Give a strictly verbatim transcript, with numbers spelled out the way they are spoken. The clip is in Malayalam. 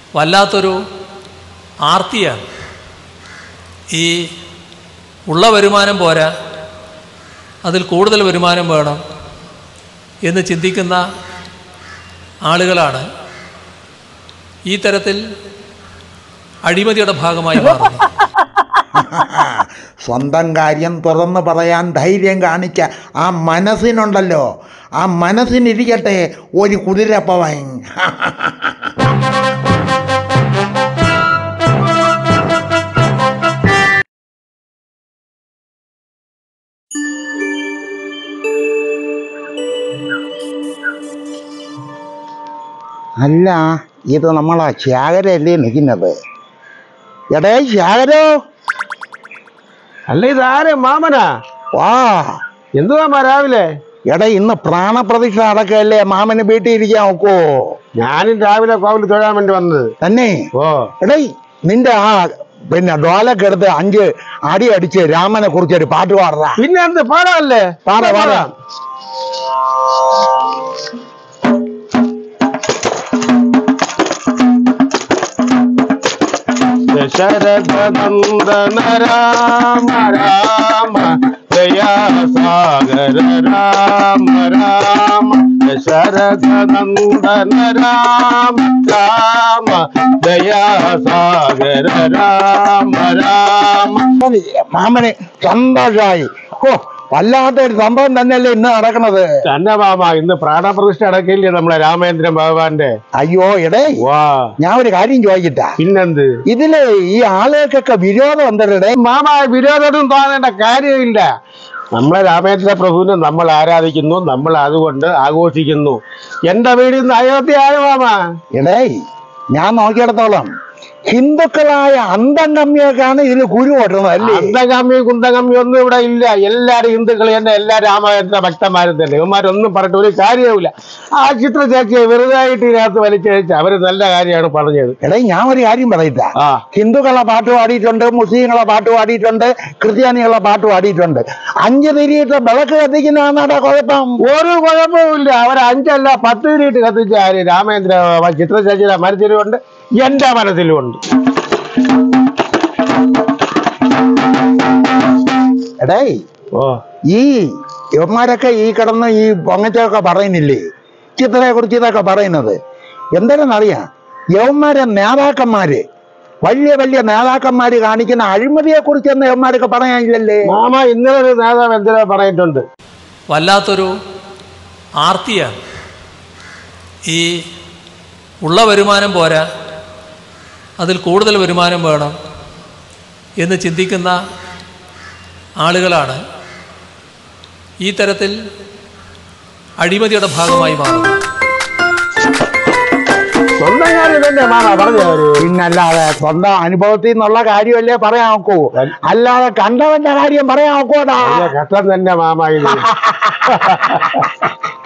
വല്ലാത്തൊരു ആർത്തിയാണ്. ഈ ഉള്ള വരുമാനം പോരാ, അതിൽ കൂടുതൽ വരുമാനം വേണം എന്ന് ചിന്തിക്കുന്ന ആളുകളാണ് ഈ തരത്തിൽ അഴിമതിയുടെ ഭാഗമായി മാറുന്നത്. സ്വന്തം കാര്യം തുറന്ന് പറയാൻ ധൈര്യം കാണിച്ച ആ മനസ്സിനുണ്ടല്ലോ, ആ മനസ്സിനിരിക്കട്ടെ ഒരു കുതിരപ്പവൻ. അല്ല, ഇത് നമ്മളാ ശാകരല്ലേ നിൽക്കുന്നത്? എടേ ശാകരോ, അല്ല ഇതാരെ മാമനാ? വാ. എന്തുവാ രാവിലെ? എടാ, ഇന്ന് പ്രാണപ്രതിഷ്ഠ അടക്കല്ലേ, മാമന് വീട്ടിൽ ഇരിക്കാൻ നോക്കോ? ഞാനും രാവിലെ കോവിൽ തൊഴാൻ വേണ്ടി വന്നത് തന്നെ. ഓ എടേ, നിന്റെ ആ പിന്നെ ഡോലക്കെടുത്ത് അഞ്ച് അടി അടിച്ച് രാമനെ കുറിച്ചൊരു പാട്ട് പാടാ. പിന്നെ എന്ത് പാടാല്ലേ? പാടാ പാടാ. ദശരഥ നന്ദന രാമ രാമ ദയാസാഗര രാമ രാമ ദശരഥ നന്ദന രാമ രാമ ദയാസാഗര രാമ രാമ. മാമന് സന്തോഷമായി. ഓ, വല്ലാത്തൊരു സംഭവം തന്നെയല്ലേ ഇന്ന് നടക്കണത്. തന്നെ മാമ, ഇന്ന് പ്രാണപ്രതിഷ്ഠ അടക്കില്ലേ നമ്മളെ രാമേന്ദ്രൻ ഭഗവാന്റെ. അയ്യോ എടേ, വാ, ഞാൻ ഒരു കാര്യം ചോദിച്ചിട്ടാ. പിന്നെന്ത്? ഇതില് ഈ ആളുകൾക്കൊക്കെ വിരോധം ഉണ്ടല്ലേ? മാമ, വിരോധം തോന്നേണ്ട കാര്യമില്ല. നമ്മളെ രാമേന്ദ്ര പ്രഭുവിനെ നമ്മൾ ആരാധിക്കുന്നു, നമ്മൾ അതുകൊണ്ട് ആഘോഷിക്കുന്നു. എന്റെ വീടിൽ നിന്ന് അയോധ്യയാണ് മാമ. എടേ, ഞാൻ നോക്കിയിടത്തോളം ഹിന്ദുക്കളായ അന്തംഗമ്യൊക്കെയാണ് ഇതിൽ കുരു ഓട്ടണത് അല്ലേ? അന്തഗമ്യം കുന്തഗമ്യം ഒന്നും ഇവിടെ ഇല്ല. എല്ലാരും ഹിന്ദുക്കൾ തന്നെ, എല്ലാ രാമേന്ദ്ര ഭക്തന്മാരും തന്നെ. ഇവന്മാരൊന്നും പറഞ്ഞിട്ട് ഒരു കാര്യവുമില്ല. ആ ചിത്ര ചേച്ചിയെ വെറുതായിട്ട് ഇതിനകത്ത് വലിച്ചഴിച്ച് അവര് നല്ല കാര്യമാണ് പറഞ്ഞത്. എടേ, ഞാൻ ഒരു കാര്യം പറയില്ല. ആ, ഹിന്ദുക്കളെ പാട്ട് പാടിയിട്ടുണ്ട്, മുസ്ലിങ്ങളെ പാട്ട് പാടിയിട്ടുണ്ട്, ക്രിസ്ത്യാനികളെ പാട്ട് പാടിയിട്ടുണ്ട്. അഞ്ച് തിരിയിട്ട് വിളക്ക് കത്തിക്കുന്നതാണാ കുഴപ്പം? ഒരു കുഴപ്പമില്ല. അവർ അഞ്ചല്ല പത്ത് തിരിയിട്ട് കത്തിച്ച ആര് രാമേന്ദ്ര ചിത്ര ചേച്ചിയുടെ മനസ്സിലുമുണ്ട്, എന്റെ മനസ്സിലുമുണ്ട്. എടേ, ഓ, ഈ യവന്മാരൊക്കെ ഈ കിടന്ന് ഈ പൊങ്ങച്ചൊക്കെ പറയുന്നില്ലേ, ചിത്രയെ കുറിച്ച് ഇതൊക്കെ പറയുന്നത് എന്താണെന്നറിയാം? യവന്മാരെ നേതാക്കന്മാര്, വലിയ വലിയ നേതാക്കന്മാര് കാണിക്കുന്ന അഴിമതിയെ കുറിച്ചൊന്നും യവന്മാരൊക്കെ പറയാനില്ലല്ലേ? മാമ, ഇന്നലെ ഒരു നേതാവ് എന്തിനാ പറഞ്ഞിട്ടുണ്ട്? വല്ലാത്തൊരു ആർത്തിയാണ്. ഈ ഉള്ള വരുമാനം പോരാ, അതിൽ കൂടുതൽ വരുമാനം വേണം എന്ന് ചിന്തിക്കുന്ന ആളുകളാണ് ഈ തരത്തിൽ അഴിമതിയുടെ ഭാഗമായി മാറുന്നത്. സ്വന്തം കാര്യം തന്നെ മാമ പറഞ്ഞവര്. പിന്നല്ലാതെ സ്വന്തം അനുഭവത്തിൽ നിന്നുള്ള കാര്യമല്ലേ പറയാൻ നോക്കൂ, അല്ലാതെ കണ്ടവന്റെ കാര്യം പറയാൻ നോക്കൂടാ. ഘട്ടം തന്നെ മാമ ഇത്.